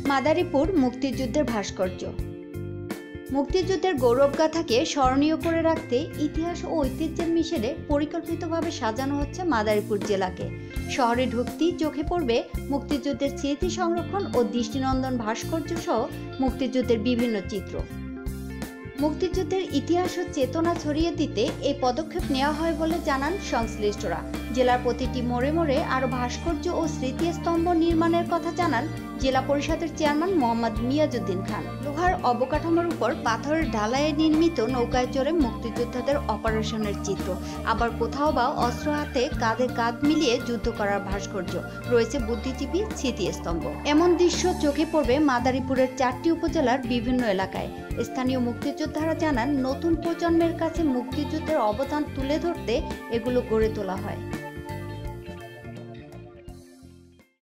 মাদারীপুর মুক্তিযুদ্ধের ভাস্কর্য। মুক্তিযুদ্ধের গৌরবগাথাকে স্মরণীয় করে রাখতে ইতিহাস ও ঐতিহ্যের মিশেলে পরিকল্পিতভাবে সাজানো হচ্ছে মাদারীপুর জেলাকে। শহরে ঢুকতেই চোখে পড়বে মুক্তিযুদ্ধের স্মৃতি সংরক্ষণ ও দৃষ্টিনন্দন ভাস্কর্য সহ মুক্তিযুদ্ধের বিভিন্ন চিত্র। মুক্তিযুদ্ধের ইতিহাস ও চেতনা ছড়িয়ে দিতে এই পদক্ষেপ নেওয়া হয় বলে জানান সংশ্লিষ্টরা। জেলার প্রতিটি মোড়ে মোড়ে আরও ভাস্কর্য ও স্মৃতিস্তম্ভ নির্মাণের কথা জানান জেলা পরিষদের চেয়ারম্যান মোহাম্মদ মিয়াজউদ্দিন খান। লোহার অবকাঠামোর উপর পাথরের ঢালাইয়ে নির্মিত নৌকায় চড়ে মুক্তিযোদ্ধাদের অপারেশনের চিত্র, আবার কোথাও বা অস্ত্র হাতে কাঁধে কাঁধ মিলিয়ে যুদ্ধ করার ভাস্কর্য, রয়েছে বুদ্ধিজীবী স্মৃতিস্তম্ভ। এমন দৃশ্য চোখে পড়বে মাদারীপুরের 4টি উপজেলার বিভিন্ন এলাকায়। স্থানীয় মুক্তিযোদ্ধারা জানান নতুন প্রজন্মের কাছে মুক্তিযুদ্ধের অবদান তুলে ধরতে এগুলো গড়ে তোলা হয়।